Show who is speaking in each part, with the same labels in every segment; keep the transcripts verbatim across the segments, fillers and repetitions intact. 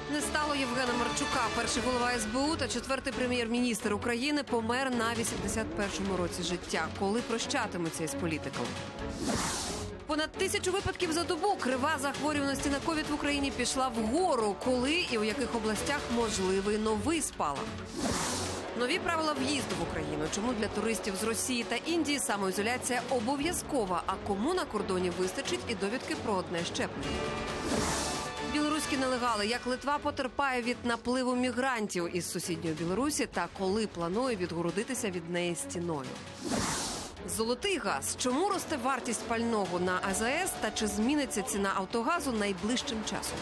Speaker 1: Не стало Євгена Марчука. Перший голова ес бе у та четвертий прем'єр-міністр України помер на вісімдесят першому році життя. Коли прощатимуться із політиком? Понад тисячу випадків за добу. Крива захворюваності на ковід в Україні пішла вгору. Коли і у яких областях можливий новий спалах? Нові правила в'їзду в Україну. Чому для туристів з Росії та Індії самоізоляція обов'язкова, а кому на кордоні вистачить і довідки про одне щеплення? Білоруські нелегали. Як Литва потерпає від напливу мігрантів із сусідньої Білорусі та коли планує відгородитися від неї стіною? Золотий газ. Чому росте вартість пального на а зе ес та чи зміниться ціна автогазу найближчим часом?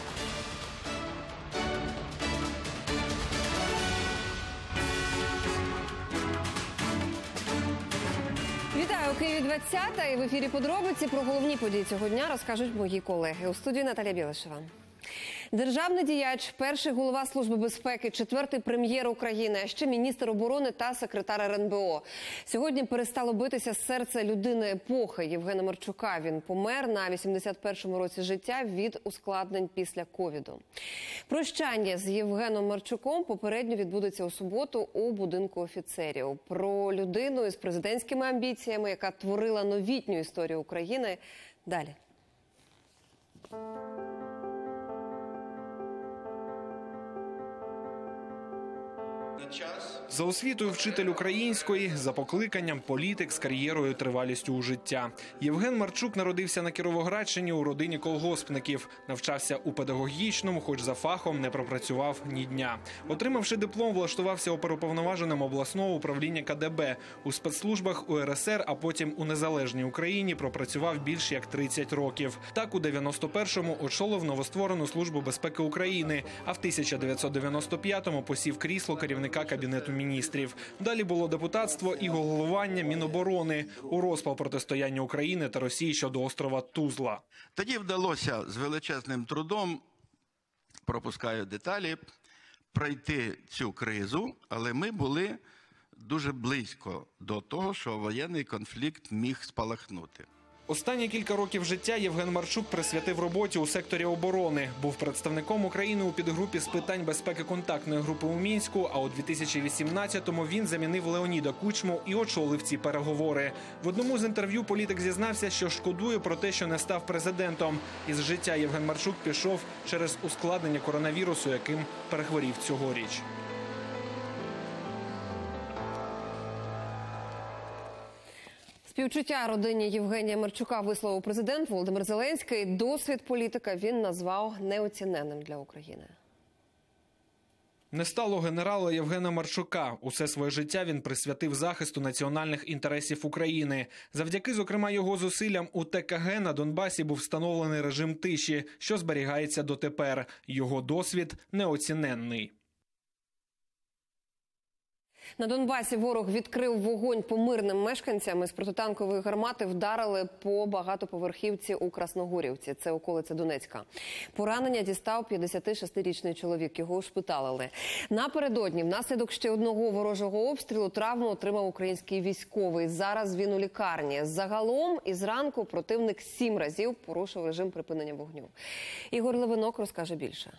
Speaker 1: Вітаю, у Києві двадцята, і в ефірі подробиці про головні події цього дня розкажуть мої колеги. У студії Наталя Білишева. Державний діяч, перший голова Служби безпеки, четвертий прем'єр України, а ще міністр оборони та секретар ер ен бе о. Сьогодні перестало битися серце людини епохи Євгена Марчука. Він помер на вісімдесят першому році життя від ускладнень після ковіду. Прощання з Євгеном Марчуком попередньо відбудеться у суботу у будинку офіцерів. Про людину із президентськими амбіціями, яка творила новітню історію України, далі.
Speaker 2: За освітою вчитель української, за покликанням політик з кар'єрою, тривалістю у життя. Євген Марчук народився на Кіровоградщині у родині колгоспників. Навчався у педагогічному, хоч за фахом не пропрацював ні дня. Отримавши диплом, влаштувався оперуповноваженим обласного управління ка де бе. У спецслужбах у ер ес ер, а потім у незалежній Україні пропрацював більш як тридцять років. Так у дев'яносто першому очолив новостворену Службу безпеки України, а в тисяча дев'ятсот дев'яносто п'ятому посів крісло керівника Кабінету міністрів. Далі було депутатство і головування Міноборони у розпал протистояння України та Росії щодо острова Тузла.
Speaker 3: Тоді вдалося з величезним трудом, пропускаю деталі, пройти цю кризу, але ми були дуже близько до того, що воєнний конфлікт міг спалахнути.
Speaker 2: Останні кілька років життя Євген Марчук присвятив роботі у секторі оборони. Був представником України у підгрупі з питань безпеки контактної групи у Мінську, а у дві тисячі вісімнадцятому він замінив Леоніда Кучму і очолив ці переговори. В одному з інтерв'ю політик зізнався, що шкодує про те, що не став президентом. Із життя Євген Марчук пішов через ускладнення коронавірусу, яким перехворів цьогоріч.
Speaker 1: Співчуття родині Євгенія Марчука висловив президент Володимир Зеленський. Досвід політика він назвав неоціненним для України.
Speaker 2: Не стало генерала Євгена Марчука. Усе своє життя він присвятив захисту національних інтересів України. Завдяки, зокрема, його зусиллям у те ка ге на Донбасі був встановлений режим тиші, що зберігається дотепер. Його досвід неоціненний.
Speaker 1: На Донбасі ворог відкрив вогонь по мирним мешканцям. Із протитанкової гармати вдарили по багатоповерхівці у Красногорівці. Це околиця Донецька. Поранення дістав п'ятдесятишестирічний чоловік. Його ушпиталили. Напередодні, внаслідок ще одного ворожого обстрілу, травму отримав український військовий. Зараз він у лікарні. Загалом, із ранку противник сім разів порушив режим припинення вогню. Ігор Левинок розкаже більше.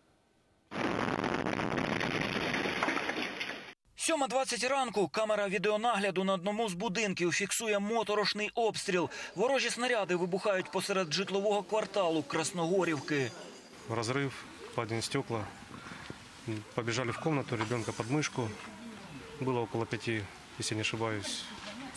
Speaker 4: сьома двадцять ранку. Камера відеонагляду на одному з будинків фіксує моторошний обстріл. Ворожі снаряди вибухають посеред житлового кварталу Красногорівки.
Speaker 5: Розрив, падіння стекла. Побіжали в кімнату, ребенка під мишку. Було около п'яти, якщо не ошибаюсь,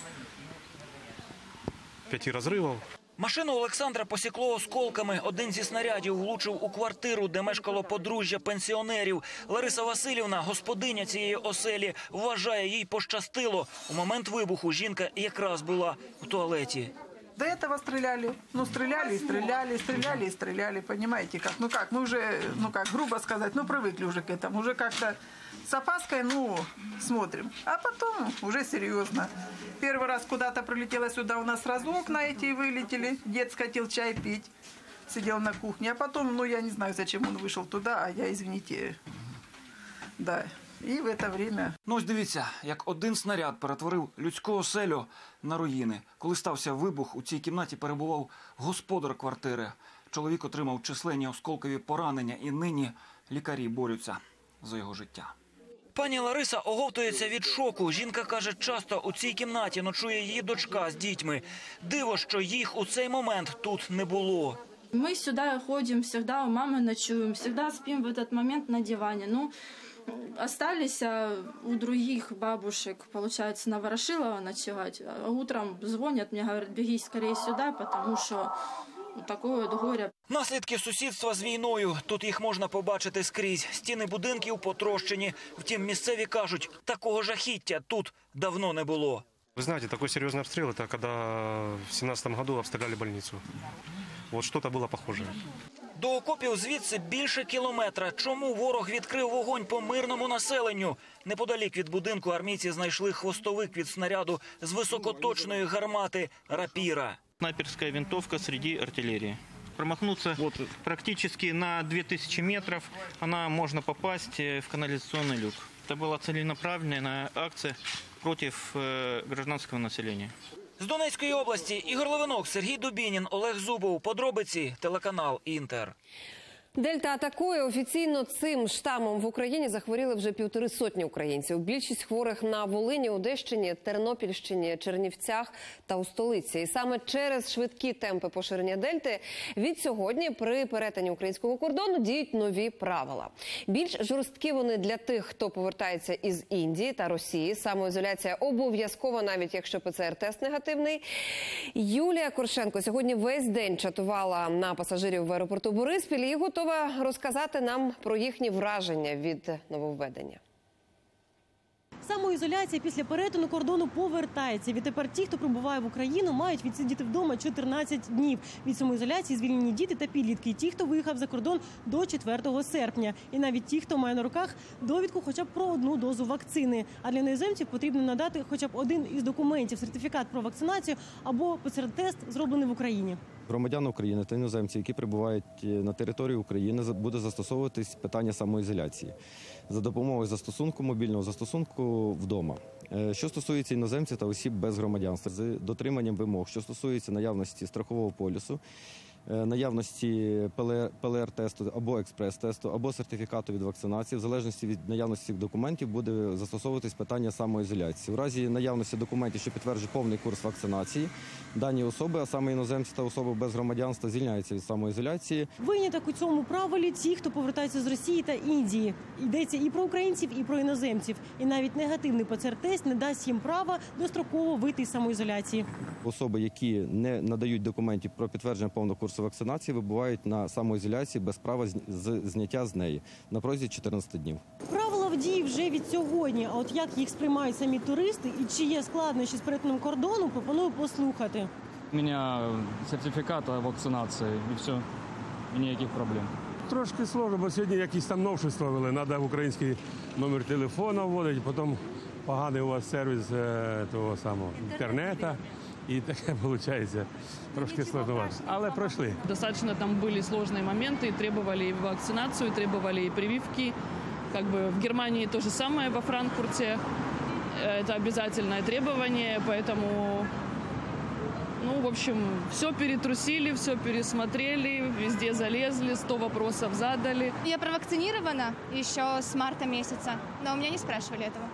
Speaker 5: п'яти розривів.
Speaker 4: Машину Олександра посікло осколками. Один зі снарядів влучив у квартиру, де мешкало подружжя пенсіонерів. Лариса Васильівна, господиня цієї оселі, вважає, їй пощастило. У момент вибуху жінка якраз була у туалеті.
Speaker 6: До этого стреляли, ну стреляли и стреляли, стреляли и стреляли, понимаете как? Ну как, мы уже, ну как, грубо сказать, ну привыкли уже к этому, уже как-то с опаской, ну, смотрим. А потом уже серьезно. Первый раз куда-то прилетела сюда, у нас сразу окна эти вылетели, дед скатил чай пить, сидел на кухне, а потом, ну я не знаю, зачем он вышел туда, а я, извините, да. І в це время...
Speaker 4: Ну ось дивіться, як один снаряд перетворив людську оселю на руїни. Коли стався вибух, у цій кімнаті перебував господар квартири.
Speaker 7: Чоловік отримав численні осколкові поранення і нині лікарі борються за його життя.
Speaker 4: Пані Лариса оговтується від шоку. Жінка каже, часто у цій кімнаті ночує її дочка з дітьми. Диво, що їх у цей момент тут не було.
Speaker 8: Мы сюда ходим, всегда у мамы ночуем, всегда спим в этот момент на диване. Ну, остались у других бабушек, получается, на Ворошилова ночевать. А утром звонят мне, говорят, беги скорее сюда, потому что такое вот горе.
Speaker 4: Наслідки сусідства з війною. Тут їх можна побачити скрізь. Стіни будинків потрощені. Втім, місцеві кажуть, такого жахіття тут давно не було.
Speaker 5: Вы знаете, такой серьезный обстрел, это когда в семнадцатом году обстреляли больницу. Вот что-то было похожее.
Speaker 4: До окопів звідси більше кілометра. Чому ворог відкрив вогонь по мирному населенню? Неподалік від будинку армійці знайшли хвостовик від снаряду з високоточної гармати «Рапіра».
Speaker 9: Снайперская винтовка среди артиллерии. Промахнуться вот практически на две тысячи метров, она можно попасть в канализационный люк. Это была целенаправленная акция против гражданского населения.
Speaker 4: З Донецької області Ігор Левинок, Сергій Дубінін, Олег Зубов. Подробиці телеканал «Інтер».
Speaker 1: Дельта атакує. Офіційно цим штамом в Україні захворіли вже півтори сотні українців. Більшість хворих на Волині, Одещині, Тернопільщині, Чернівцях та у столиці. І саме через швидкі темпи поширення дельти від сьогодні при перетині українського кордону діють нові правила. Більш жорсткі вони для тих, хто повертається із Індії та Росії. Самоізоляція обов'язкова, навіть якщо ПЦР-тест негативний. Юлія Коршенко сьогодні весь день чатувала на пасажирів в аеропорту Бориспіль і готова розказати нам про їхні враження від нововведення.
Speaker 10: Самоізоляція після перетину кордону повертається. Відтепер ті, хто прибуває в Україну, мають відсидіти вдома чотирнадцять днів. Від самоізоляції звільнені діти та підлітки. Ті, хто виїхав за кордон до четвертого серпня. І навіть ті, хто має на руках довідку хоча б про одну дозу вакцини. А для іноземців потрібно надати хоча б один із документів – сертифікат про вакцинацію або ПЦР-тест, зроблений в Україні.
Speaker 11: Громадян України та іноземці, які прибувають на територію України, буде застосовуватись питання самоізоляції за допомогою застосунку, мобільного застосунку вдома. Що стосується іноземців та осіб без громадянства, з дотриманням вимог, що стосується наявності страхового полісу, наявності ПЛР-тесту або експрес-тесту, або сертифікату від вакцинації, в залежності від наявності цих документів буде застосовуватись питання самоізоляції. В разі наявності документів, що підтверджують повний курс вакцинації, дані особи, а саме іноземці та особи без громадянства, звільняються від самоізоляції.
Speaker 10: Виняток у цьому правилі ті, хто повертаються з Росії та Індії. Йдеться і про українців, і про іноземців. І навіть негативний ПЦР-тест не дасть їм права достроково вийти з самоізоляції.
Speaker 11: Особи, які не надають документів про підтвердження повного курсу вакцинації, вибувають на самоізоляції без права зняття з неї на протязі чотирнадцяти днів.
Speaker 10: Правила в дії вже від сьогодні. А от як їх сприймають самі туристи і чи є складнощі з перетином кордону, пропоную послухати.
Speaker 12: У мене сертифікат вакцинації і все, і ніяких проблем.
Speaker 13: Трошки сложно, бо сьогодні якісь там новшества ввели. Треба український номер телефону вводити, потім поганий у вас сервіс того самого інтернету. І таке виходить трошки складновато. Але пройшли.
Speaker 14: Достаточно там були складні моменти, требували і вакцинацію, требували і прививки. Как бы в Германии то же самое, во Франкфурте. Это обязательное требование, поэтому, ну, в общем, все перетрусили, все пересмотрели, везде залезли, сто вопросов задали.
Speaker 15: Я провакцинирована еще с марта месяца, но у меня не спрашивали этого.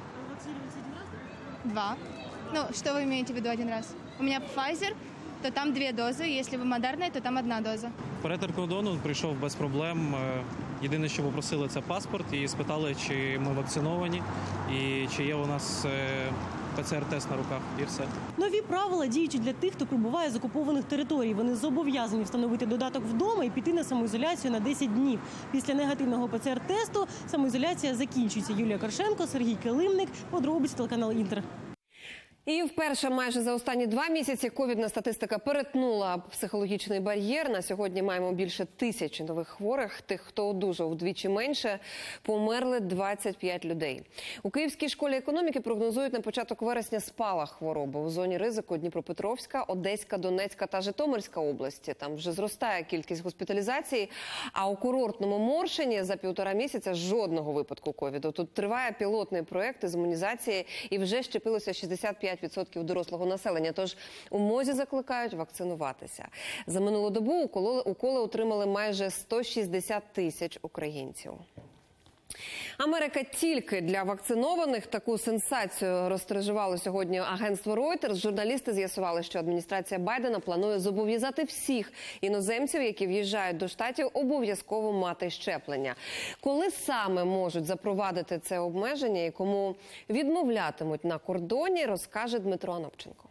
Speaker 15: Два. Ну, что вы имеете в виду один раз? У меня Pfizer, то там две дозы, если вы Модерна, то там одна доза.
Speaker 16: Перетин кордону прийшов без проблем. Єдине, що попросили, це паспорт і спитали, чи ми вакциновані і чи є у нас ПЦР-тест на руках, і все.
Speaker 10: Нові правила діючі для тих, хто прибуває з окупованих територій. Вони зобов'язані встановити додаток вдома і піти на самоізоляцію на десять днів. Після негативного ПЦР-тесту самоізоляція закінчується. Юлія Коршенко, Сергій Килимник, подробиці телеканал «Інтер».
Speaker 1: І вперше майже за останні два місяці ковідна статистика перетнула психологічний бар'єр. На сьогодні маємо більше тисячі нових хворих. Тих, хто одужав, вдвічі менше. Померли двадцять п'ять людей. У Київській школі економіки прогнозують на початок вересня спалах хвороби. У зоні ризику Дніпропетровська, Одеська, Донецька та Житомирська області. Там вже зростає кількість госпіталізацій. А у курортному Моршині за півтора місяця жодного випадку ковіду. Тут триває пілотний проєкт із імунізації і вже щепилося шістдесят п'ять п'ять відсотків дорослого населення. Тож у МОЗі закликають вакцинуватися. За минулу добу уколи, уколи отримали майже сто шістдесят тисяч українців. Америка тільки для вакцинованих. Таку сенсацію розтражувало сьогодні агентство Reuters. Журналісти з'ясували, що адміністрація Байдена планує зобов'язати всіх іноземців, які в'їжджають до штатів, обов'язково мати щеплення. Коли саме можуть запровадити це обмеження і кому відмовлятимуть на кордоні, розкаже Дмитро Анопченко.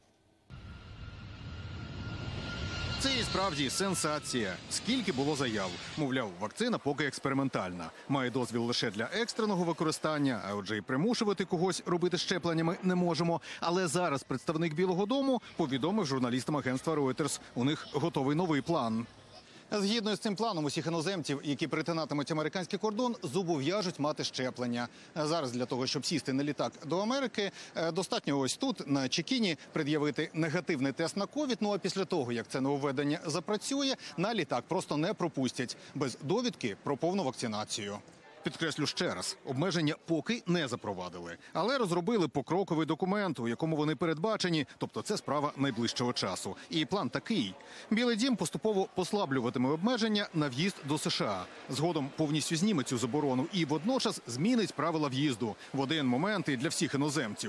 Speaker 17: Це і справді сенсація. Скільки було заяв. Мовляв, вакцина поки експериментальна. Має дозвіл лише для екстреного використання, а отже і примушувати когось робити щепленнями не можемо. Але зараз представник Білого дому повідомив журналістам агентства Reuters. У них готовий новий план. Згідно з цим планом, усіх іноземців, які перетинатимуть американський кордон, зобов'яжуть мати щеплення. Зараз для того, щоб сісти на літак до Америки, достатньо ось тут, на чекіні, пред'явити негативний тест на ковід. Ну а після того, як це нововведення запрацює, на літак просто не пропустять без довідки про повну вакцинацію. Підкреслю ще раз, обмеження поки не запровадили, але розробили покроковий документ, у якому вони передбачені, тобто це справа найближчого часу. І план такий. Білий дім поступово послаблюватиме обмеження на в'їзд до США. Згодом повністю зніме цю заборону і водночас змінить правила в'їзду в один момент і для всіх іноземців.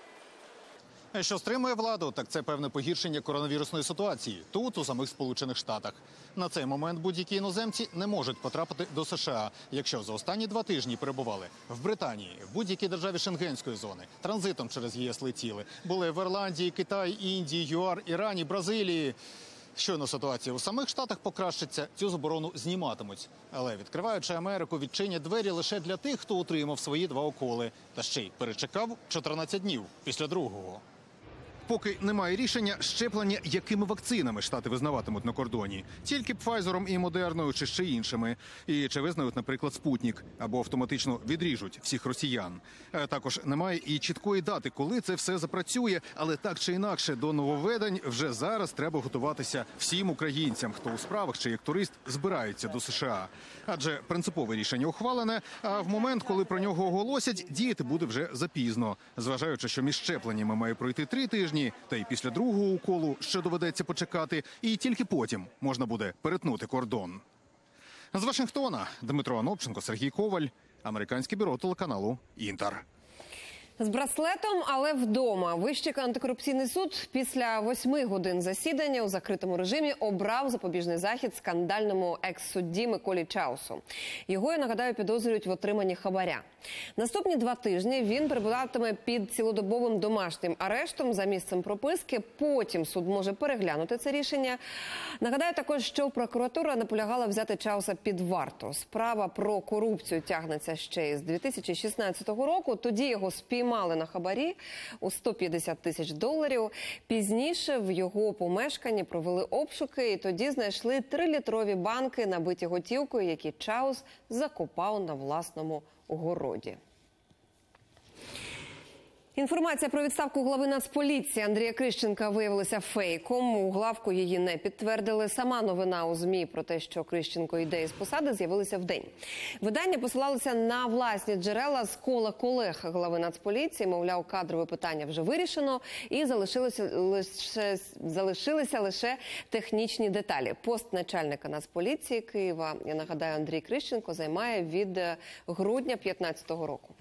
Speaker 17: Що стримує владу, так це певне погіршення коронавірусної ситуації тут, у самих Сполучених Штатах. На цей момент будь-які іноземці не можуть потрапити до США, якщо за останні два тижні перебували в Британії, в будь-якій державі Шенгенської зони, транзитом через ЄС летіли, були в Ірландії, Китаї, Індії, ЮАР, Ірані, Бразилії. Щойно ситуація у самих Штатах покращиться, цю заборону зніматимуть. Але, відкриваючи Америку, відчинять двері лише для тих, хто отримав свої два уколи. Та ще й перечекав чотирнадцять днів після другого. Поки немає рішення, щеплення якими вакцинами Штати визнаватимуть на кордоні. Тільки Пфайзером і Модерною чи ще іншими. І чи визнають, наприклад, Спутник, або автоматично відріжуть всіх росіян. Також немає і чіткої дати, коли це все запрацює. Але так чи інакше, до нововведень вже зараз треба готуватися всім українцям, хто у справах чи як турист збирається до США. Адже принципове рішення ухвалене, а в момент, коли про нього оголосять, діяти буде вже запізно. Зважаючи, що між щепленнями має пройти три тижні, та й після другого уколу ще доведеться почекати, і тільки потім можна буде перетнути кордон. З Вашингтона Дмитро Анопченко, Сергій Коваль, американське бюро телеканалу «Інтер».
Speaker 1: З браслетом, але вдома. Вищий антикорупційний суд після восьми годин засідання у закритому режимі обрав запобіжний захід скандальному екс-судді Миколі Чаусу. Його, я нагадаю, підозрюють в отриманні хабаря. Наступні два тижні він перебуватиме під цілодобовим домашнім арештом за місцем прописки. Потім суд може переглянути це рішення. Нагадаю також, що прокуратура наполягала взяти Чауса під варту. Справа про корупцію тягнеться ще із дві тисячі шістнадцятого року. Тоді його спіймали на хабарі у сто п'ятдесят тисяч доларів. Пізніше в його помешканні провели обшуки і тоді знайшли трилітрові банки, набиті готівкою, які Чаус закопав на власному городі. Інформація про відставку глави Нацполіції Андрія Крищенка виявилася фейком. У главку її не підтвердили. Сама новина у ЗМІ про те, що Крищенко йде із посади, з'явилася вдень. Видання посилалося на власні джерела з кола колег глави Нацполіції. Мовляв, кадрове питання вже вирішено і залишилося лише, залишилися лише технічні деталі. Пост начальника Нацполіції Києва, я нагадаю, Андрій Крищенко займає від грудня дві тисячі п'ятнадцятого року.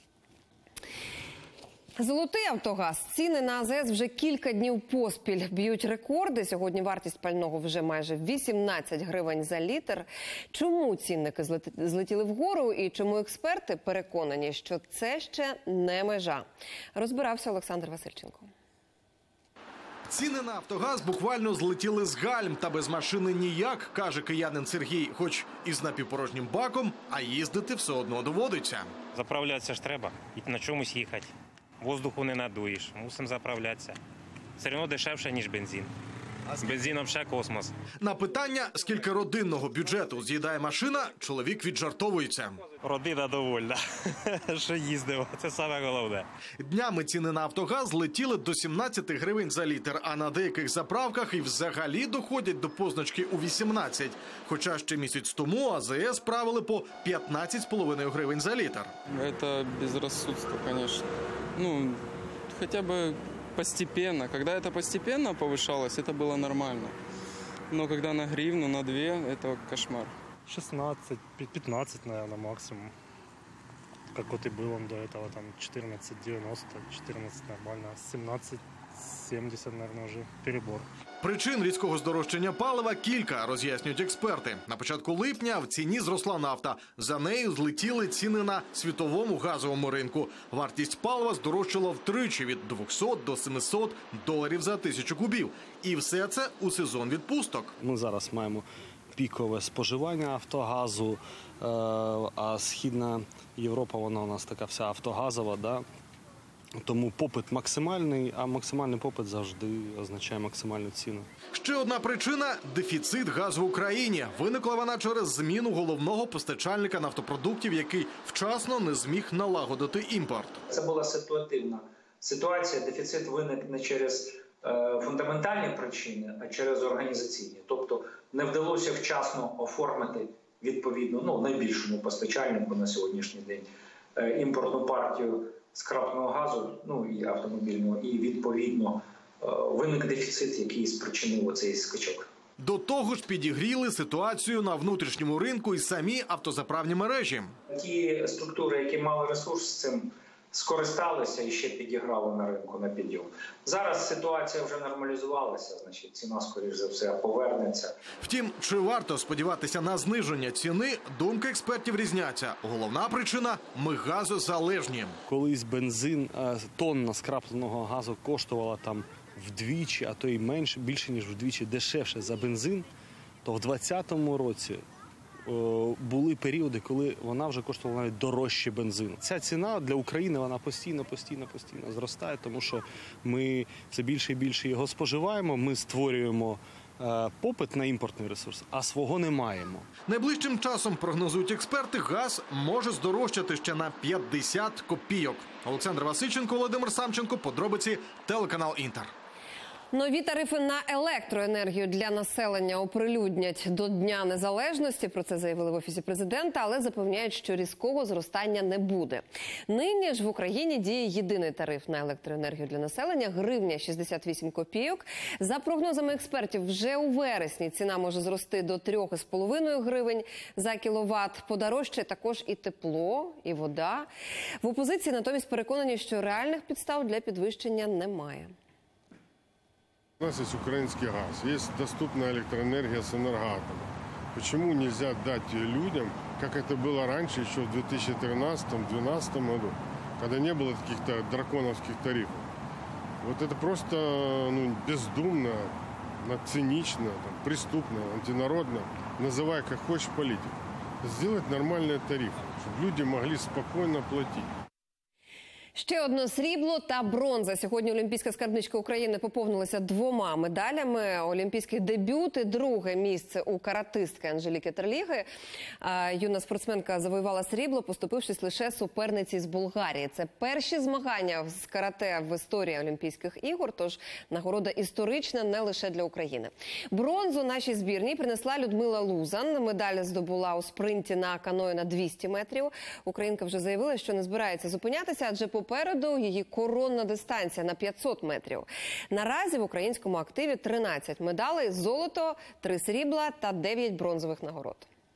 Speaker 1: Золотий Автогаз. Ціни на АЗС вже кілька днів поспіль б'ють рекорди. Сьогодні вартість пального вже майже вісімнадцять гривень за літр. Чому цінники злетіли вгору і чому експерти переконані, що це ще не межа? Розбирався Олександр Васильченко.
Speaker 18: Ціни на Автогаз буквально злетіли з гальм, та без машини ніяк, каже киянин Сергій. Хоч і з напівпорожнім баком, а їздити все одно доводиться.
Speaker 19: Заправлятися ж треба, і на чомусь їхати. Воздуху не надуєш, мусимо заправлятися. Все одно дешевше, ніж бензин. З бензином ще космос.
Speaker 18: На питання, скільки родинного бюджету з'їдає машина, чоловік віджартовується.
Speaker 19: Родина довольна, що їздив, це саме головне.
Speaker 18: Днями ціни на Автогаз летіли до сімнадцять гривень за літр, а на деяких заправках і взагалі доходять до позначки у вісімнадцять. Хоча ще місяць тому АЗС правили по п'ятнадцять з половиною гривень за літр.
Speaker 20: Це безрозсудство, звісно. Ну, хотя бы постепенно. Когда это постепенно повышалось, это было нормально. Но когда на гривну, на две, это кошмар.
Speaker 5: шестнадцать, пятнадцать, наверное, максимум. Как вот и было до этого, там четырнадцать девяносто, четырнадцать нормально, семнадцать сімдесят, наверное, вже перебор.
Speaker 18: Причин різкого здорожчання палива кілька, роз'яснюють експерти. На початку липня в ціні зросла нафта. За нею злетіли ціни на світовому газовому ринку. Вартість палива здорожчала втричі – від двохсот до семисот доларів за тисячу кубів. І все це у сезон відпусток.
Speaker 21: Ми зараз маємо пікове споживання автогазу, а Східна Європа, вона у нас така вся автогазова, да? Тому попит максимальний, а максимальний попит завжди означає максимальну ціну.
Speaker 18: Ще одна причина – дефіцит газу в Україні. Виникла вона через зміну головного постачальника нафтопродуктів, який вчасно не зміг налагодити імпорт.
Speaker 22: Це була ситуативна ситуація. Дефіцит виник не через е, фундаментальні причини, а через організаційні. Тобто не вдалося вчасно оформити відповідно, ну, найбільшому постачальнику на сьогоднішній день е, імпортну партію скрапного газу, ну і автомобільного, і відповідно виник дефіцит, який спричинив оцей скачок.
Speaker 18: До того ж підігріли ситуацію на внутрішньому ринку і самі автозаправні мережі.
Speaker 22: Ті структури, які мали ресурс, цим скористалися і ще підіграли на ринку на підйом. Зараз ситуація вже нормалізувалася, значить ціна, скоріш за все, повернеться.
Speaker 18: Втім, чи варто сподіватися на зниження ціни, думки експертів різняться. Головна причина – ми газозалежні.
Speaker 21: Колись бензин, тонна скрапленого газу коштувала там вдвічі, а то й менше, більше ніж вдвічі дешевше за бензин, то в двадцятому році були періоди, коли вона вже коштувала навіть дорожче бензину. Ця ціна для України, вона постійно, постійно, постійно зростає, тому що ми все більше і більше його споживаємо, ми створюємо е, попит на імпортний ресурс, а свого не маємо.
Speaker 18: Найближчим часом, прогнозують експерти, газ може здорожчати ще на п'ятдесят копійок. Олександр Васильченко, Володимир Самченко, подробиці, телеканал Інтер.
Speaker 1: Нові тарифи на електроенергію для населення оприлюднять до Дня Незалежності. Про це заявили в Офісі Президента, але запевняють, що різкого зростання не буде. Нині ж в Україні діє єдиний тариф на електроенергію для населення – гривня шістдесят вісім копійок. За прогнозами експертів, вже у вересні ціна може зрости до трьох з половиною гривень за кіловат. Подорожчає також і тепло, і вода. В опозиції натомість переконані, що реальних підстав для підвищення немає.
Speaker 23: У нас есть украинский газ, есть доступная электроэнергия с энергоатома. Почему нельзя дать людям, как это было раньше, еще в две тысячи тринадцатом — две тысячи двенадцатом году, когда не было каких-то драконовских тарифов? Вот это просто ну, бездумно, цинично, там, преступно, антинародно, называй как хочешь политику. Сделать нормальные тарифы, чтобы люди могли спокойно платить.
Speaker 1: Ще одне срібло та бронза. Сьогодні олімпійська скарбничка України поповнилася двома медалями. Олімпійський дебют і друге місце у каратистки Анжеліки Терліги. Юна спортсменка завоювала срібло, поступившись лише суперниці з Болгарії. Це перші змагання з карате в історії Олімпійських ігор, тож нагорода історична не лише для України. Бронзу нашій збірній принесла Людмила Лузан. Медаль здобула у спринті на каної на двісті метрів. Українка вже заявила, що не збирається зупинятися, адже по Попереду її коронна дистанція на п'ятсот метрів. Наразі в українському активі тринадцять медалей, золото, три срібла та дев'ять бронзових нагород.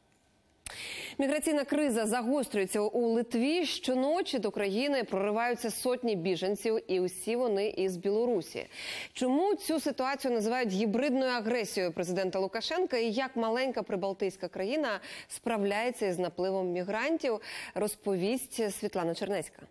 Speaker 1: Міграційна криза загострюється у Литві. Щоночі до країни прориваються сотні біженців, і усі вони із Білорусі. Чому цю ситуацію називають гібридною агресією президента Лукашенка і як маленька прибалтійська країна справляється із напливом мігрантів, розповість Світлана Чернецька.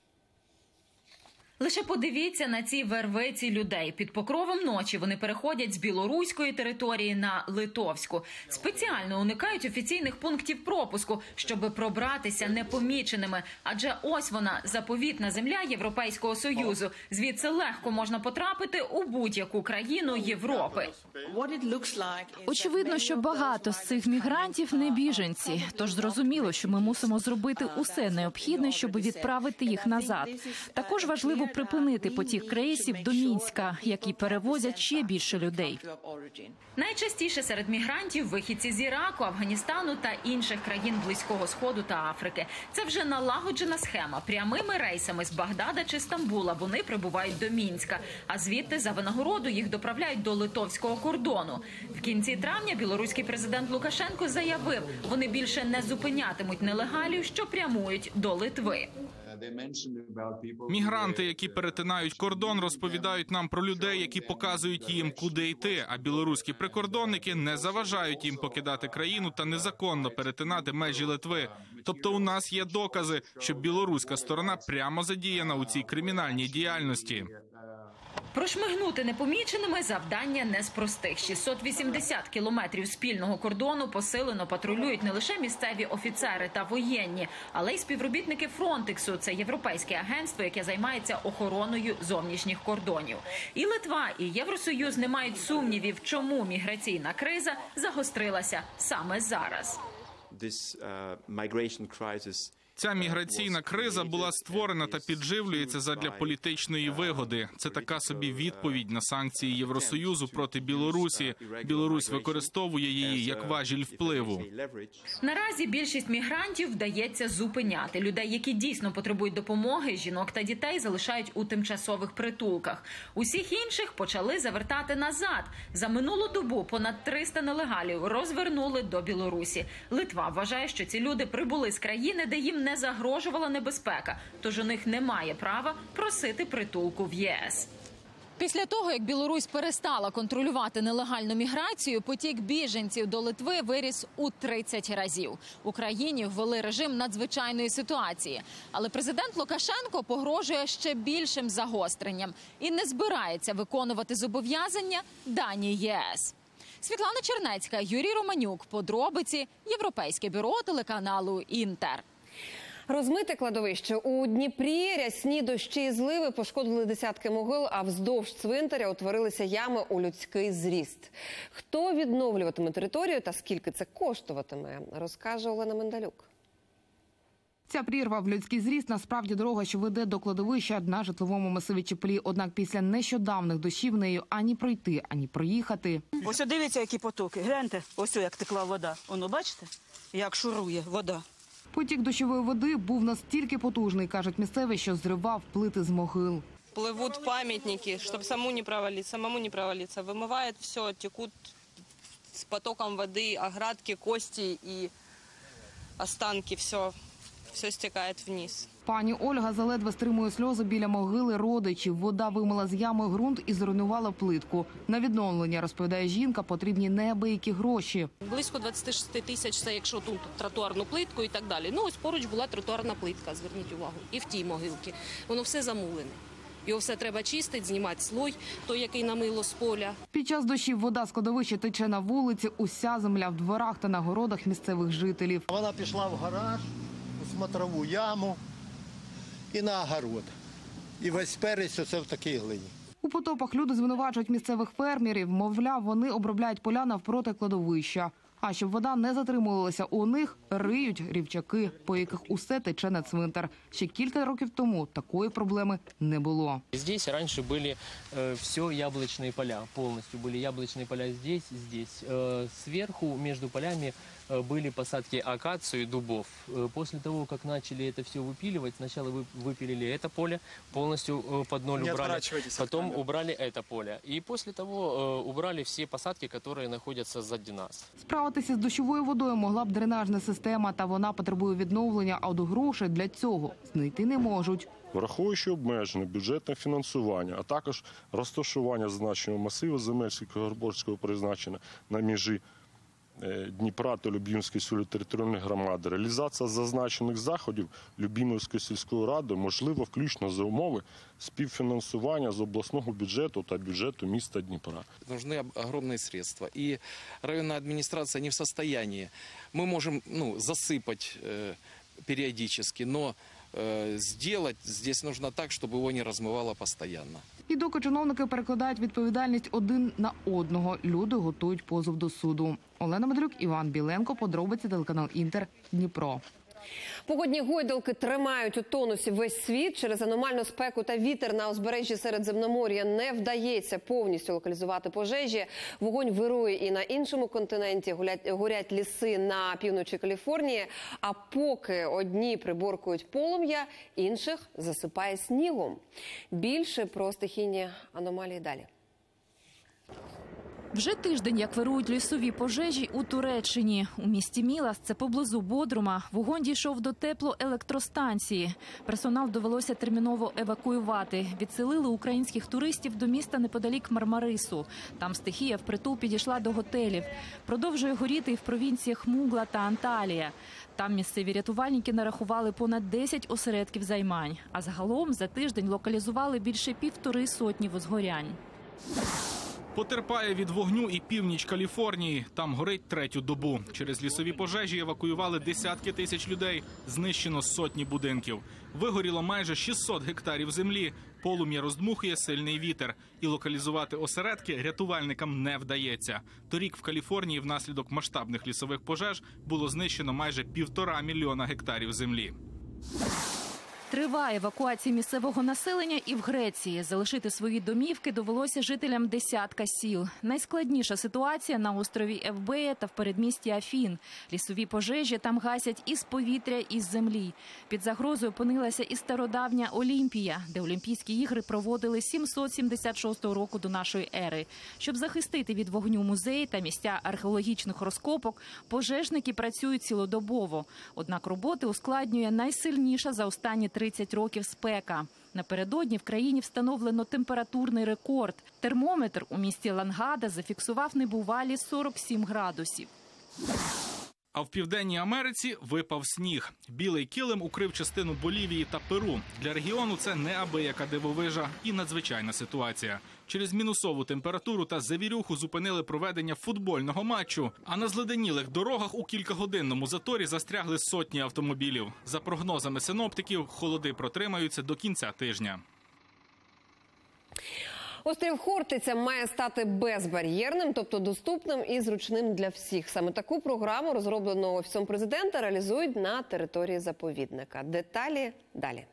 Speaker 24: Лише подивіться на ці вервиці людей. Під покровом ночі вони переходять з білоруської території на литовську. Спеціально уникають офіційних пунктів пропуску, щоб пробратися непоміченими. Адже ось вона, заповітна земля Європейського Союзу. Звідси легко можна потрапити у будь-яку країну Європи.
Speaker 25: Очевидно, що багато з цих мігрантів не біженці. Тож зрозуміло, що ми мусимо зробити усе необхідне, щоб відправити їх назад. Також важливо важливо припинити потік рейсів до Мінська, які перевозять ще більше людей.
Speaker 24: Найчастіше серед мігрантів – вихідці з Іраку, Афганістану та інших країн Близького Сходу та Африки. Це вже налагоджена схема. Прямими рейсами з Багдада чи Стамбула вони прибувають до Мінська, а звідти за винагороду їх доправляють до литовського кордону. В кінці травня білоруський президент Лукашенко заявив, вони більше не зупинятимуть нелегалів, що прямують до Литви.
Speaker 2: Мігранти, які перетинають кордон, розповідають нам про людей, які показують їм, куди йти, а білоруські прикордонники не заважають їм покидати країну та незаконно перетинати межі Литви. Тобто у нас є докази, що білоруська сторона прямо задіяна у цій кримінальній діяльності.
Speaker 24: Прошмигнути непоміченими завдання не з простих. шістсот вісімдесят кілометрів спільного кордону посилено патрулюють не лише місцеві офіцери та воєнні, але й співробітники Фронтексу. Це європейське агентство, яке займається охороною зовнішніх кордонів. І Литва, і Євросоюз не мають сумнівів, чому міграційна криза загострилася саме зараз.
Speaker 2: Ця міграційна криза була створена та підживлюється задля політичної вигоди. Це така собі відповідь на санкції Євросоюзу проти Білорусі. Білорусь використовує її як важіль впливу.
Speaker 24: Наразі більшість мігрантів вдається зупиняти. Людей, які дійсно потребують допомоги, жінок та дітей залишають у тимчасових притулках. Усіх інших почали завертати назад. За минулу добу понад триста нелегалів розвернули до Білорусі. Литва вважає, що ці люди прибули з країни, де їм не загрожувала небезпека, тож у них немає права просити притулку в ЄС. Після того, як Білорусь перестала контролювати нелегальну міграцію, потік біженців до Литви виріс у тридцять разів. В Україні ввели режим надзвичайної ситуації. Але президент Лукашенко погрожує ще більшим загостренням і не збирається виконувати зобов'язання дані ЄС. Світлана Чернецька, Юрій Романюк. Подробиці. Європейське бюро телеканалу «Інтер».
Speaker 1: Розмите кладовище. У Дніпрі рясні дощі і зливи пошкодили десятки могил, а вздовж цвинтаря утворилися ями у людський зріст. Хто відновлюватиме територію та скільки це коштуватиме, розкаже Олена Мендалюк.
Speaker 3: Ця прірва в людський зріст насправді дорога, що веде до кладовища на житловому масиві Чеплі. Однак після нещодавних дощів нею ані пройти, ані проїхати.
Speaker 6: Ось дивіться, які потоки. Гляньте, ось як текла вода. Воно, бачите, як шурує вода.
Speaker 3: Потік дощової води був настільки потужний, кажуть місцеві, що зривав плити з могил.
Speaker 7: Плывут памятники, чтобы самому не провалиться, самому не провалиться. Вымывает все, текут с потоком воды, оградки, кости и останки, все, все стекает вниз.
Speaker 3: Пані Ольга заледве стримує сльози біля могили родичів. Вода вимила з ями ґрунт і зруйнувала плитку. На відновлення, розповідає жінка, потрібні неабиякі гроші.
Speaker 8: Близько двадцять шість тисяч, це якщо тут тротуарну плитку і так далі. Ну ось поруч була тротуарна плитка, зверніть увагу, і в тій могилці. Воно все замулене. Його все треба чистити, знімати слой, той, який намило з поля.
Speaker 3: Під час дощів вода з кладовища тече на вулиці, уся земля в дворах та на городах місцевих жителів.
Speaker 26: Вона пішла в гараж, у смотрову яму і на огород. І весь перець оце в такій глині.
Speaker 3: У потопах люди звинувачують місцевих фермерів. Мовляв, вони обробляють поля навпроти кладовища. А щоб вода не затримувалася у них, риють рівчаки, по яких усе тече на цвинтар. Ще кілька років тому такої проблеми не було.
Speaker 27: Здесь раньше были э, все яблочные поля, полностью были яблочные поля здесь, здесь. Э, сверху между полями э, были посадки акацию и дубов. Э, после того, как начали это все выпиливать, сначала вы, выпилили это поле, полностью э, под ноль
Speaker 26: не
Speaker 27: убрали, потом убрали это поле. И после того э, убрали все посадки, которые находятся сзади нас.
Speaker 3: Справитися з дощовою водою могла б дренажна система, та вона потребує відновлення, а до грошей для цього знайти не можуть.
Speaker 28: Враховуючи обмежене бюджетне фінансування, а також розташування зазначеного масиву земель сільськогосподарського призначення на межі Дніпра та Любімської сільської територіальної громади, реалізація зазначених заходів Любімівської сільської ради можлива включно за умови співфінансування з обласного бюджету та бюджету міста Дніпра.
Speaker 29: Нужны огромные средства, и районная администрация не в состоянии. Мы можем ну, засыпать э, периодически, но э, сделать здесь нужно так, чтобы его не размывало постоянно.
Speaker 3: І доки чиновники перекладають відповідальність один на одного, люди готують позов до суду. Олена Медлюк, Іван Біленко, подробиці, телеканал «Інтер», Дніпро.
Speaker 1: Погодні гойдалки тримають у тонусі весь світ. Через аномальну спеку та вітер на узбережжі Середземномор'я не вдається повністю локалізувати пожежі. Вогонь вирує і на іншому континенті. Горять, горять ліси на півночі Каліфорнії. А поки одні приборкують полум'я, інших засипає снігом. Більше про стихійні аномалії далі.
Speaker 25: Вже тиждень, як вирують лісові пожежі у Туреччині. У місті Мілас, це поблизу Бодрума, вогонь дійшов до теплоелектростанції. Персонал довелося терміново евакуювати. Відселили українських туристів до міста неподалік Мармарису. Там стихія впритул підійшла до готелів. Продовжує горіти і в провінціях Мугла та Анталія. Там місцеві рятувальники нарахували понад десять осередків займань. А загалом за тиждень локалізували більше півтори сотні возгорянь.
Speaker 2: Потерпає від вогню і північ Каліфорнії. Там горить третю добу. Через лісові пожежі евакуювали десятки тисяч людей. Знищено сотні будинків. Вигоріло майже шістсот гектарів землі. Полум'я роздмухує сильний вітер. І локалізувати осередки рятувальникам не вдається. Торік в Каліфорнії внаслідок масштабних лісових пожеж було знищено майже півтора мільйона гектарів землі.
Speaker 25: Триває евакуація місцевого населення і в Греції. Залишити свої домівки довелося жителям десятка сіл. Найскладніша ситуація на острові Евбея та в передмісті Афін. Лісові пожежі там гасять із повітря, і з землі. Під загрозою опинилася і стародавня Олімпія, де Олімпійські ігри проводили сімсот сімдесят шостого року до нашої ери. Щоб захистити від вогню музеї та місця археологічних розкопок, пожежники працюють цілодобово. Однак роботи ускладнює найсильніша за останні тридцять років спека. Напередодні в країні встановлено температурний рекорд. Термометр у місті Лангада зафіксував небувалі сорок сім градусів.
Speaker 2: А в Південній Америці випав сніг. Білий килим укрив частину Болівії та Перу. Для регіону це неабияка дивовижа і надзвичайна ситуація. Через мінусову температуру та завірюху зупинили проведення футбольного матчу. А на зледенілих дорогах у кількагодинному заторі застрягли сотні автомобілів. За прогнозами синоптиків, холоди протримаються до кінця тижня.
Speaker 1: Острів Хортиця має стати безбар'єрним, тобто доступним і зручним для всіх. Саме таку програму, розроблену Офісом президента, реалізують на території заповідника. Деталі далі.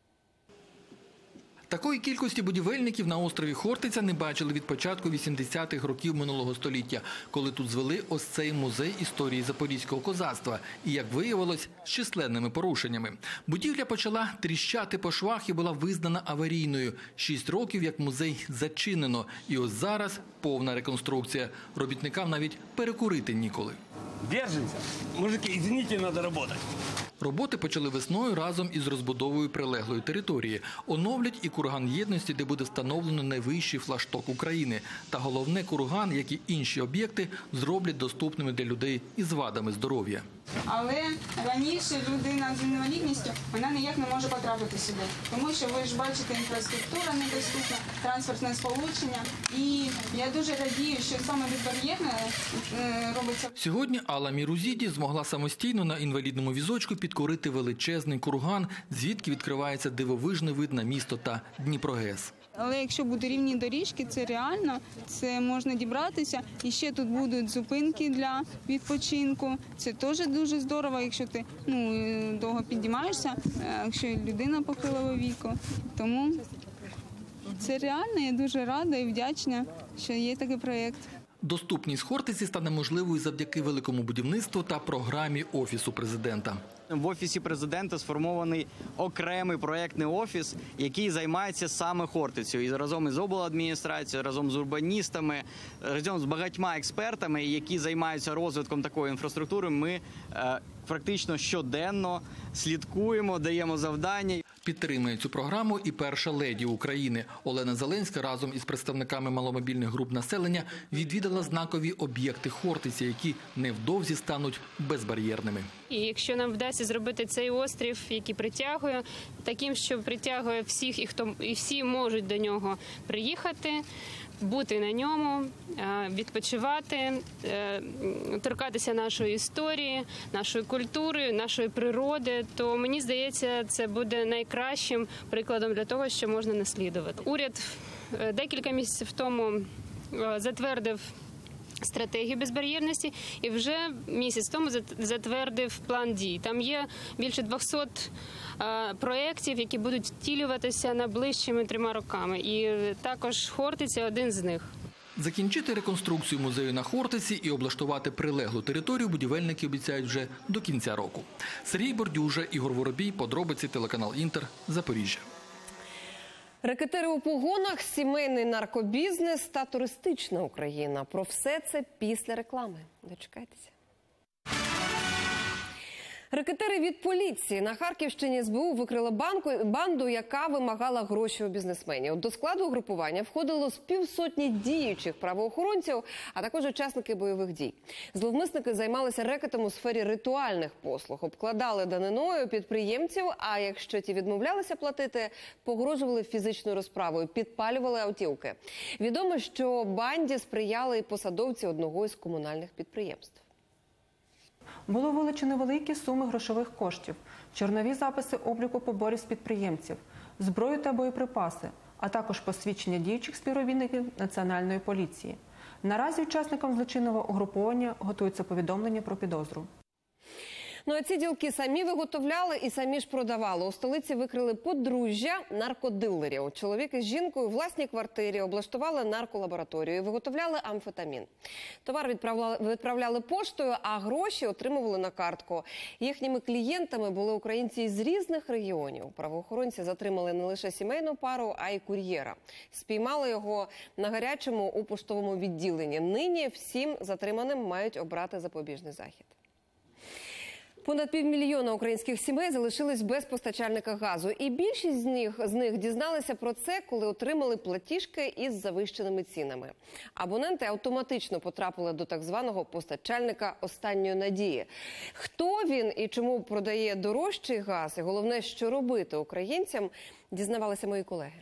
Speaker 4: Такої кількості будівельників на острові Хортиця не бачили від початку вісімдесятих років минулого століття, коли тут звели ось цей музей історії запорізького козацтва. І, як виявилось, з численними порушеннями. Будівля почала тріщати по швах і була визнана аварійною. Шість років, як музей зачинено. І ось зараз повна реконструкція. Робітникам навіть перекурити ніколи.
Speaker 9: Держимося. Мужики, извините, треба працювати.
Speaker 4: Роботи почали весною разом із розбудовою прилеглої території. Оновлять і курган єдності, де буде встановлено найвищий флагшток України. Та головне, курган, як і інші об'єкти, зроблять доступними для людей із вадами здоров'я.
Speaker 10: Але раніше людина з інвалідністю, вона ніяк не може потрапити сюди. Тому що, ви ж бачите, інфраструктура недоступна, транспортне сполучення. І я дуже радію, що саме безбар'єрне робиться.
Speaker 4: Сьогодні Алла Мірузіді змогла самостійно на інвалідному візочку підкорити величезний курган, звідки відкривається дивовижний вид на місто та Дніпрогес.
Speaker 10: Але якщо будуть рівні доріжки, це реально, це можна дібратися. І ще тут будуть зупинки для відпочинку. Це теж дуже здорово, якщо ти ну, довго піднімаєшся, якщо людина похилого віку. Тому це реально, я дуже рада і вдячна, що є такий проєкт.
Speaker 4: Доступність Хортиці стане можливою завдяки великому будівництву та програмі Офісу президента.
Speaker 11: В Офісі президента сформований окремий проєктний офіс, який займається саме Хортицею. І разом із обладміністрацією, разом з урбаністами, разом з багатьма експертами, які займаються розвитком такої інфраструктури, ми е, практично щоденно слідкуємо, даємо завдання.
Speaker 4: Підтримує цю програму і перша леді України. Олена Зеленська разом із представниками маломобільних груп населення відвідала знакові об'єкти Хортиці, які невдовзі стануть безбар'єрними.
Speaker 12: І якщо нам вдасться зробити цей острів, який притягує, таким, що притягує всіх, і хто і всі можуть до нього приїхати, бути на ньому, відпочивати, торкатися нашої історії, нашої культури, нашої природи, то мені здається, це буде найкращим прикладом для того, що можна наслідувати. Уряд декілька місяців тому затвердив стратегію безбар'єрності і вже місяць тому затвердив план дій. Там є більше двохсот проєктів, які будуть втілюватися найближчими трьома роками. І також Хортиця – один з них.
Speaker 4: Закінчити реконструкцію музею на Хортиці і облаштувати прилеглу територію будівельники обіцяють вже до кінця року. Сергій Бордюжа, Ігор Воробій, подробиці, телеканал «Інтер», Запоріжжя.
Speaker 1: Рекетери у погонах, сімейний наркобізнес та туристична Україна. Про все це після реклами. Дочекайтеся. Рекетери від поліції. На Харківщині ес бе у викрили банку, банду, яка вимагала гроші у бізнесменів. До складу угрупування входило з півсотні діючих правоохоронців, а також учасники бойових дій. Зловмисники займалися рекетом у сфері ритуальних послуг. Обкладали даниною підприємців, а якщо ті відмовлялися платити, погрожували фізичною розправою, підпалювали автівки. Відомо, що банді сприяли і посадовці одного із комунальних підприємств.
Speaker 5: Було вилучено великі суми грошових коштів, чорнові записи обліку поборів з підприємців, зброю та боєприпаси, а також посвідчення діючих співробітників Національної поліції. Наразі учасникам злочинного угруповання готується повідомлення про підозру.
Speaker 1: Ну а ці ділки самі виготовляли і самі ж продавали. У столиці викрили подружжя наркодилерів. Чоловік із жінкою у власній квартирі облаштували нарколабораторію і виготовляли амфетамін. Товар відправляли, відправляли поштою, а гроші отримували на картку. Їхніми клієнтами були українці із різних регіонів. Правоохоронці затримали не лише сімейну пару, а й кур'єра. Спіймали його на гарячому у поштовому відділенні. Нині всім затриманим мають обрати запобіжний захід. Понад півмільйона українських сімей залишились без постачальника газу. І більшість з них, з них дізналися про це, коли отримали платіжки із завищеними цінами. Абоненти автоматично потрапили до так званого постачальника останньої надії. Хто він і чому продає дорожчий газ, і головне, що робити українцям, дізнавалися мої колеги.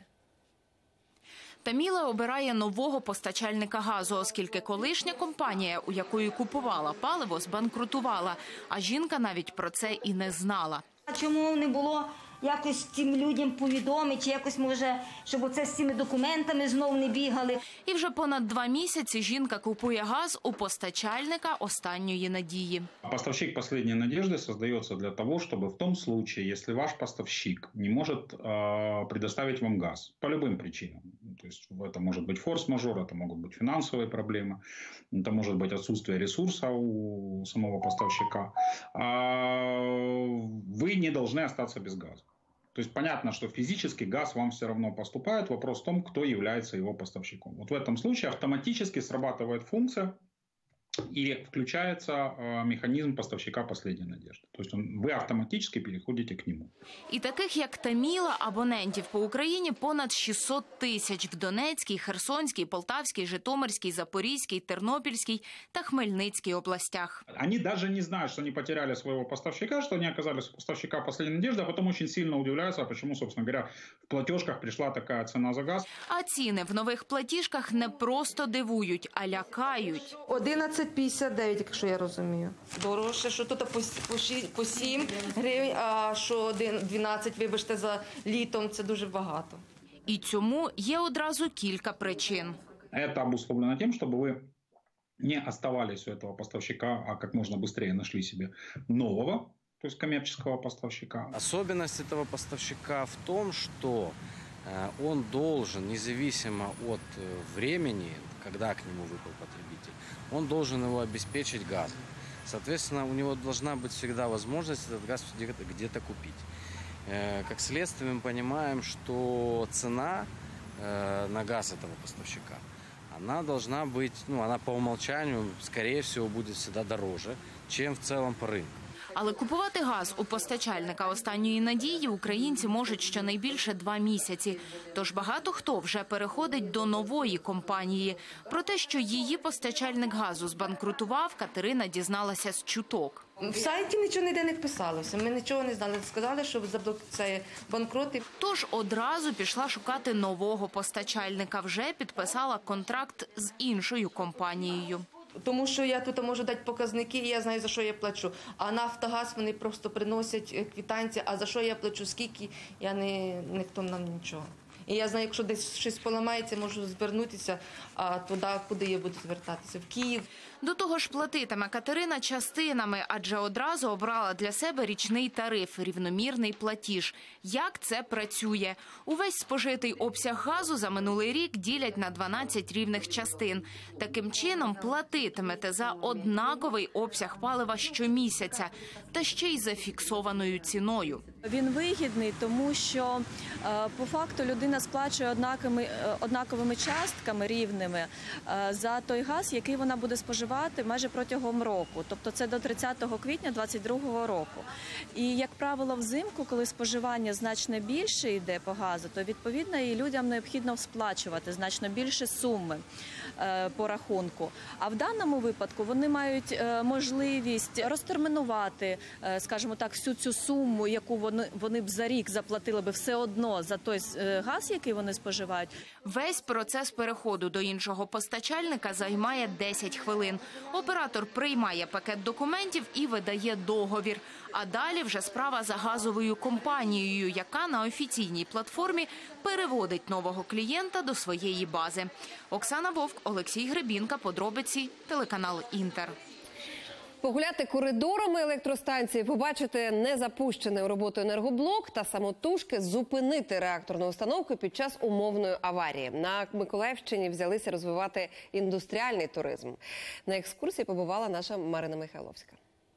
Speaker 25: Таміла обирає нового постачальника газу, оскільки колишня компанія, у якої купувала паливо, збанкрутувала, а жінка навіть про це і не знала.
Speaker 13: А чому не було якось цим людям повідомити, чи якось, може, щоб оце з цими документами знов не бігали?
Speaker 25: І вже понад два місяці жінка купує газ у постачальника останньої надії.
Speaker 14: Поставщик «Последней надежды» создается для того, чтобы в том случае, если ваш поставщик не может э, предоставить вам газ по любым причинам, то есть это может быть форс-мажор, это могут быть финансовые проблемы, это может быть отсутствие ресурса у самого поставщика, вы не должны остаться без газа. То есть понятно, что физически газ вам все равно поступает. Вопрос в том, кто является его поставщиком. Вот в этом случае автоматически срабатывает функция и включается э, механизм поставщика «Последней надежды». То есть он, вы автоматически переходите к нему.
Speaker 25: І таких, як Таміла, абонентів по Україні понад шістсот тисяч в Донецькій, Херсонській, Полтавській, Житомирській, Запорізькій, Тернопільській та Хмельницькій областях.
Speaker 14: Они даже не знают, что они потеряли своего поставщика, что они оказались у поставщика «Последней надежды», а потом очень сильно удивляются, почему, собственно говоря, в платежках пришла такая цена за газ.
Speaker 25: А ціни в нових платіжках не просто дивують, а лякають.
Speaker 15: одинадцять п'ятдесят дев'ять, якщо я розумію.
Speaker 16: Дорожче, що тут по сім гривень, а що дванадцять, вибачте, за літом, це дуже багато.
Speaker 25: І цьому є одразу кілька причин.
Speaker 14: Это обусловлено тем, чтобы вы не оставались у этого поставщика, а как можно быстрее нашли себе нового, то есть коммерческого поставщика.
Speaker 17: Особенность этого поставщика в том, что он должен, независимо от времени, когда к нему выпал потребитель, он должен его обеспечить газом. Соответственно, у него должна быть всегда возможность этот газ где-то купить. Как следствие мы понимаем, что цена на газ этого поставщика, она должна быть, ну, она по умолчанию, скорее всего, будет всегда дороже, чем в целом по рынку.
Speaker 25: Але купувати газ у постачальника останньої надії українці можуть щонайбільше два місяці. Тож багато хто вже переходить до нової компанії. Про те, що її постачальник газу збанкрутував, Катерина дізналася з чуток.
Speaker 16: В сайті нічого ніде не писалося, ми нічого не знали. Сказали, що це банкроти.
Speaker 25: Тож одразу пішла шукати нового постачальника. Вже підписала контракт з іншою компанією.
Speaker 16: Тому що я тут можу дати показники, і я знаю, за що я плачу. А Нафтогаз, вони просто приносять квитанції, а за що я плачу, скільки, я не, ніхто нам нічого. І я знаю, якщо десь щось поламається, можу звернутися а, туди, куди я буду звертатися, в Київ.
Speaker 25: До того ж платитиме Катерина частинами, адже одразу обрала для себе річний тариф – рівномірний платіж. Як це працює? Увесь спожитий обсяг газу за минулий рік ділять на дванадцять рівних частин. Таким чином платитимете за однаковий обсяг палива щомісяця, та ще й за фіксованою ціною.
Speaker 6: Він вигідний, тому що по факту людина сплачує однаковими, однаковими частками рівними за той газ, який вона буде споживати майже протягом року. Тобто це до тридцятого квітня двадцять другого року. І, як правило, взимку, коли споживання значно більше йде по газу, то, відповідно, і людям необхідно сплачувати значно більше суми по рахунку. А в даному випадку вони мають можливість розтермінувати, скажімо так, всю цю суму, яку вони, вони б за рік заплатили б все одно за той газ, який вони споживають.
Speaker 25: Весь процес переходу до іншого постачальника займає десять хвилин. Оператор приймає пакет документів і видає договір. А далі вже справа за газовою компанією, яка на офіційній платформі переводить нового клієнта до своєї бази. Оксана Вовк, Олексій Гребінка, подробиці, телеканал «Інтер».
Speaker 1: Погуляти коридорами електростанції, побачити незапущений у роботу енергоблок та самотужки зупинити реакторну установку під час умовної аварії. На Миколаївщині взялися розвивати індустріальний туризм. На екскурсії побувала наша Марина Михайловська.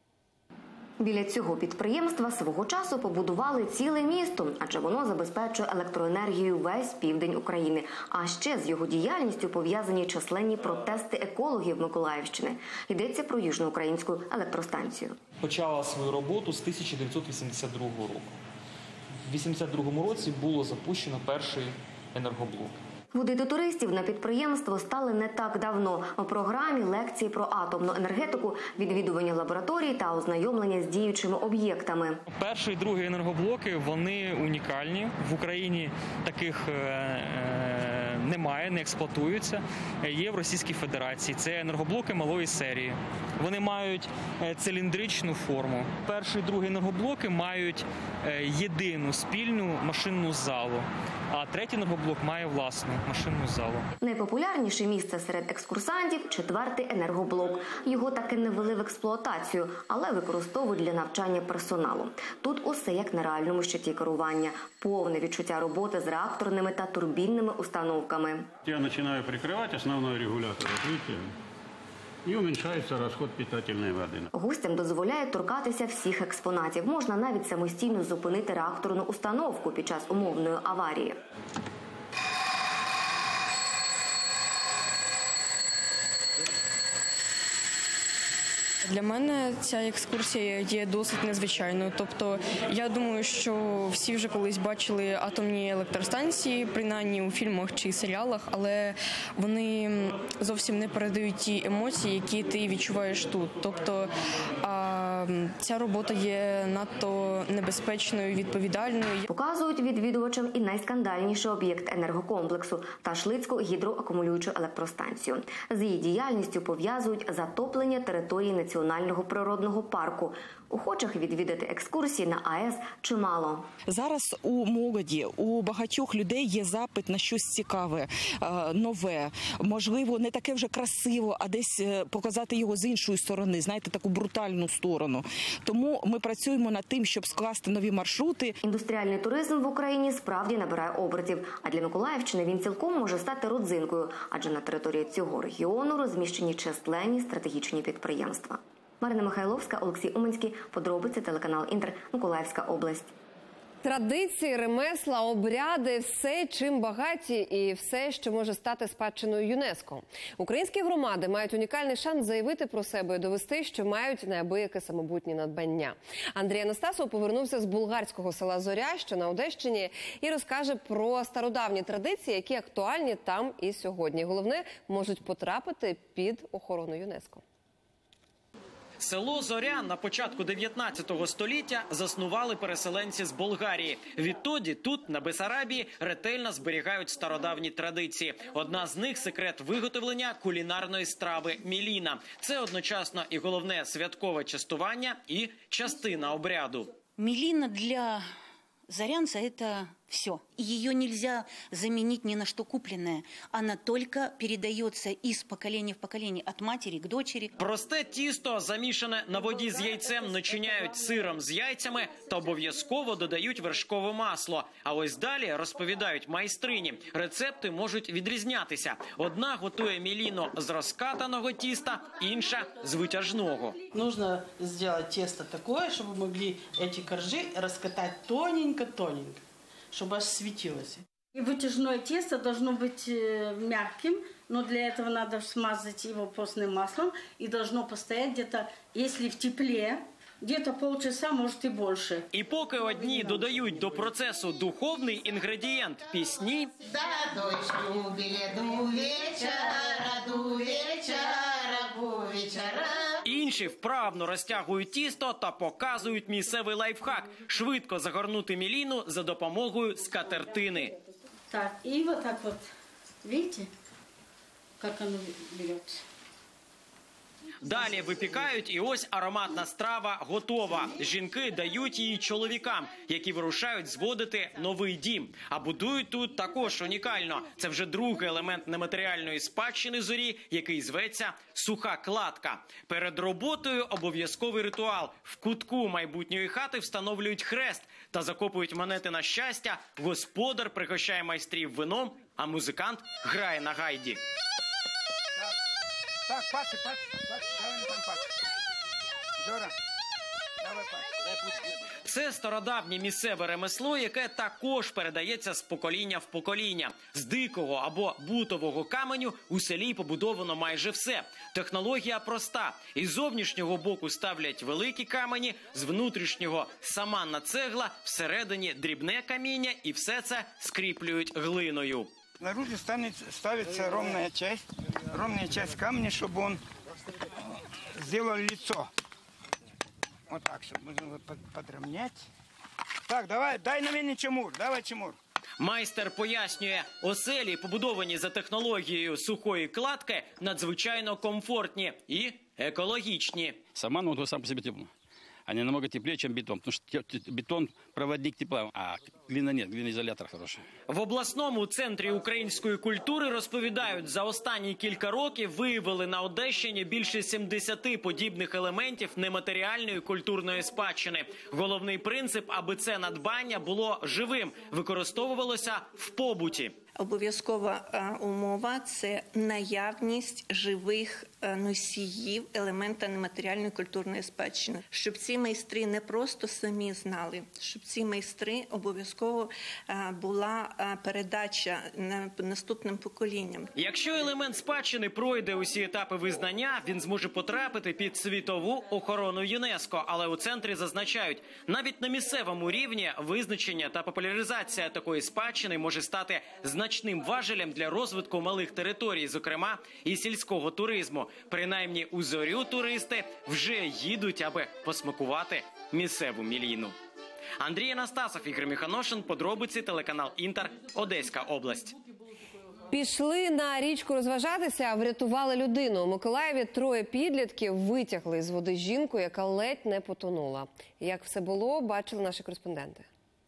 Speaker 7: Біля цього підприємства свого часу побудували ціле місто, адже воно забезпечує електроенергією весь південь України. А ще з його діяльністю пов'язані численні протести екологів Миколаївщини. Йдеться про Южноукраїнську електростанцію.
Speaker 18: Почала свою роботу з тисяча дев'ятсот вісімдесят другого року. У вісімдесят другому році було запущено перший енергоблок.
Speaker 7: Водити туристів на підприємство стали не так давно. У програмі лекції про атомну енергетику, відвідування лабораторій та ознайомлення з діючими об'єктами.
Speaker 18: Перший і другий енергоблоки, вони унікальні. В Україні таких е немає, не експлуатуються. Є в Російській Федерації. Це енергоблоки малої серії. Вони мають циліндричну форму. Перший і другий енергоблоки мають єдину спільну машинну залу, а третій енергоблок має власну машинну залу.
Speaker 7: Найпопулярніше місце серед екскурсантів – четвертий енергоблок. Його таки не ввели в експлуатацію, але використовують для навчання персоналу. Тут усе як на реальному щиті керування. Повне відчуття роботи з реакторними та турбінними установками.
Speaker 19: Я починаю прикривати основний регулятор відкриття. І уменьшається розход питательної води.
Speaker 7: Гостям дозволяє торкатися всіх експонатів. Можна навіть самостійно зупинити реакторну установку під час умовної аварії.
Speaker 20: Для мене ця екскурсія є досить незвичайною. Тобто, я думаю, що всі вже колись бачили атомні електростанції, принаймні у фільмах чи серіалах, але вони зовсім не передають ті емоції, які ти відчуваєш тут. Тобто, ця робота є надто небезпечною, відповідальною.
Speaker 7: Показують відвідувачам і найскандальніший об'єкт енергокомплексу – Ташлицьку гідроакумулюючу електростанцію. З її діяльністю пов'язують затоплення території Національного природного парку. Охочих відвідати екскурсії на АЕС чимало.
Speaker 21: Зараз у молоді, у багатьох людей є запит на щось цікаве, нове. Можливо, не таке вже красиво, а десь показати його з іншої сторони, знаєте, таку брутальну сторону. Тому ми працюємо над тим, щоб скласти нові маршрути.
Speaker 7: Індустріальний туризм в Україні справді набирає обертів. А для Миколаївщини він цілком може стати родзинкою, адже на території цього регіону розміщені численні стратегічні підприємства. Марина Михайловська, Олексій Уманський. Подробиці, телеканал «Інтер», Миколаївська область.
Speaker 1: Традиції, ремесла, обряди – все, чим багаті і все, що може стати спадщиною ЮНЕСКО. Українські громади мають унікальний шанс заявити про себе і довести, що мають неабияке самобутні надбання. Андрій Анастасов повернувся з булгарського села Зоря, що на Одещині, і розкаже про стародавні традиції, які актуальні там і сьогодні. Головне, можуть потрапити під охорону ЮНЕСКО.
Speaker 22: Село Зоря на початку дев'ятнадцятого століття заснували переселенці з Болгарії. Відтоді тут, на Бесарабії, ретельно зберігають стародавні традиції. Одна з них – секрет виготовлення кулінарної страви міліна. Це одночасно і головне святкове частування, і частина обряду.
Speaker 23: Міліна для зарянца – это
Speaker 2: Все. И ее нельзя заменить ни на что купленное. Она только передается из поколения в поколение, от матери к дочери.
Speaker 22: Просте тісто, замішане на воді з яйцем, начиняють сиром з яйцями та обов'язково додають вершкове масло. А ось далі, розповідають майстрині, рецепти можуть відрізнятися. Одна готує міліно з розкатаного тіста, інша з витяжного.
Speaker 3: Нужно сделать тесто такое, чтобы могли эти коржи раскатать тоненько-тоненько, чтобы аж светилось.
Speaker 8: И вытяжное тесто должно быть мягким, но для этого надо смазать его постным маслом и должно постоять где-то, если в тепле, где-то полчаса, может и больше.
Speaker 22: І поки одні додають до процесу духовний інгредієнт – пісні,
Speaker 23: «За дочь любили до вечора, до вечора, до вечора».
Speaker 22: Інші вправно розтягують тісто та показують місцевий лайфхак – швидко загорнути міліну за допомогою скатертини.
Speaker 8: Так, и вот так вот, видите, как оно берется.
Speaker 22: Далі випікають, і ось ароматна страва готова. Жінки дають її чоловікам, які вирушають зводити новий дім. А будують тут також унікально. Це вже другий елемент нематеріальної спадщини Зорі, який зветься суха кладка. Перед роботою обов'язковий ритуал. В кутку майбутньої хати встановлюють хрест та закопують монети на щастя. Господар пригощає майстрів вином, а музикант грає на гайді.
Speaker 24: Так, пацы, пацы, пацы, давай на там пацы. Жора, давай пацы.
Speaker 22: Це стародавнє місцеве ремесло, яке також передається з покоління в покоління. З дикого або бутового каменю у селі побудовано майже все. Технологія проста. Із зовнішнього боку ставлять великі камені, з внутрішнього – саманна цегла, всередині – дрібне каміння і все це скріплюють глиною.
Speaker 24: Снаружи ставится ровная часть, ровная часть камня, чтобы он сделал лицо. Вот так, чтобы можно его подровнять. Так, давай, дай на меня чемур, давай чемур.
Speaker 22: Майстер пояснює, оселі, побудовані за технологією сухої кладки, надзвичайно комфортні і екологічні.
Speaker 19: Саман, он сам по себе тепло. Они намного теплее, чем бетон, потому что бетон – проводник тепла, а глина нет, глиноизолятор хороший.
Speaker 22: В обласному центрі української культури розповідають, за останні кілька років виявили на Одещині більше сімдесят подібних елементів нематеріальної культурної спадщини. Головний принцип, аби це надбання було живим, використовувалося в побуті.
Speaker 2: Обов'язкова умова – це наявність живих носіїв елемента нематеріальної культурної спадщини. Щоб ці майстри не просто самі знали, щоб ці майстри обов'язково була передача наступним поколінням.
Speaker 22: Якщо елемент спадщини пройде усі етапи визнання, він зможе потрапити під світову охорону ЮНЕСКО. Але у центрі зазначають, навіть на місцевому рівні визначення та популяризація такої спадщини може стати значним важелем для розвитку малих територій, зокрема і сільського туризму. Принаймні у Зорю туристи вже їдуть, аби посмакувати місцеву міліну. Андрій Анастасов, Ігор Міханошин, подробиці, телеканал Інтер, Одеська область.
Speaker 1: Пішли на річку розважатися, врятували людину. У Миколаєві троє підлітків витягли з води жінку, яка ледь не потонула. Як все було, бачили наші кореспонденти.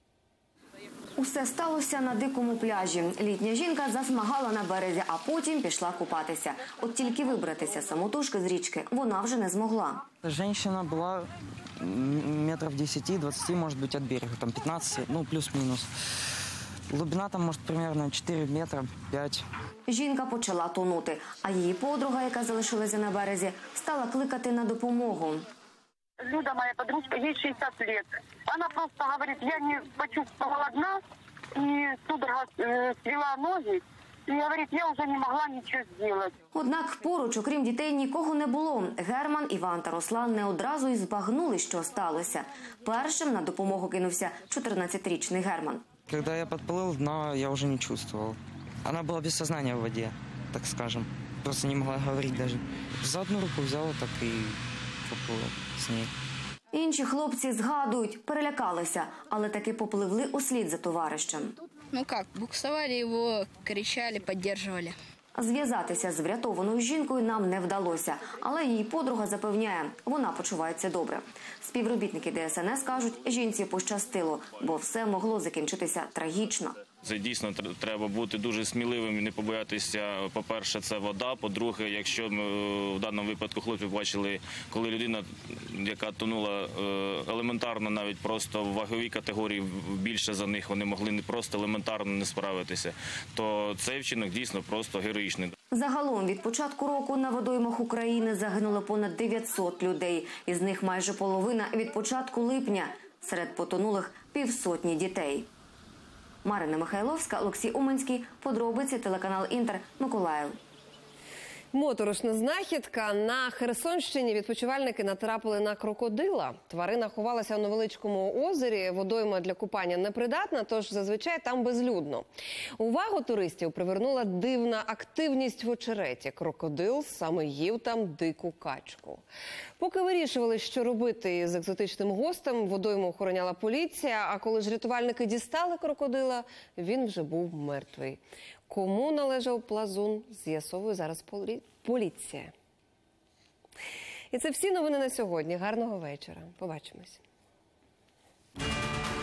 Speaker 7: Усе сталося на дикому пляжі. Літня жінка засмагала на березі, а потім пішла купатися. От тільки вибратися самотужки з річки вона вже не змогла.
Speaker 26: Женщина була метрів десять-двадцять, може бути, від берега, там п'ятнадцять, ну плюс-мінус. Глибина там, може, приблизно чотири метри, п'ять.
Speaker 7: Жінка почала тонути, а її подруга, яка залишилася на березі, стала кликати на допомогу.
Speaker 27: Люда, моя подружка, ей шестьдесят лет. Она просто говорит, я не почувствовала дна, и судорога э, свела ноги, и говорит, я уже не могла ничего сделать.
Speaker 7: Однак поруч, окрім дітей, нікого не було. Герман, Іван та Руслан не одразу і збагнули, що сталося. Першим на допомогу кинувся чотирнадцятирічний Герман.
Speaker 26: Когда я подплыл, дна я уже не чувствовал. Она была без сознания в воде, так скажем. Просто не могла говорить даже. За одну руку взяла, так и поплыла с ней.
Speaker 7: Інші хлопці згадують, перелякалися, але таки попливли услід за товаришем.
Speaker 28: Ну как, буксовали его, кричали, поддерживали.
Speaker 7: Зв'язатися з врятованою жінкою нам не вдалося, але її подруга запевняє, вона почувається добре. Співробітники Де Ес Ен Ес кажуть, жінці пощастило, бо все могло закінчитися трагічно.
Speaker 4: Це дійсно треба бути дуже сміливим і не побоятися. По-перше, це вода. По-друге, якщо ми в даному випадку хлопці бачили, коли людина, яка тонула елементарно, навіть просто в ваговій категорії більше за них, вони могли не просто елементарно не справитися, то цей вчинок дійсно просто героїчний.
Speaker 7: Загалом від початку року на водоймах України загинуло понад дев'ятсот людей. Із них майже половина від початку липня. Серед потонулих півсотні дітей. Марина Михайловська, Олексій Уманський. Подробиці, телеканал Інтер, Миколаїв.
Speaker 1: Моторошна знахідка. На Херсонщині відпочивальники натрапили на крокодила. Тварина ховалася у невеличкому озері. Водойма для купання непридатна, тож зазвичай там безлюдно. Увагу туристів привернула дивна активність в очереті. Крокодил саме їв там дику качку. Поки вирішували, що робити з екзотичним гостем, водойму охороняла поліція, а коли ж рятувальники дістали крокодила, він вже був мертвий. Кому належав плазун, з'ясовує зараз поліція. І це всі новини на сьогодні. Гарного вечора. Побачимось.